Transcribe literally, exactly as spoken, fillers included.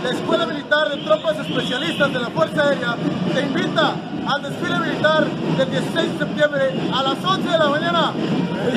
la Escuela Militar de Tropas Especialistas de la Fuerza Aérea te invita al desfile militar del dieciséis de septiembre a las once de la mañana.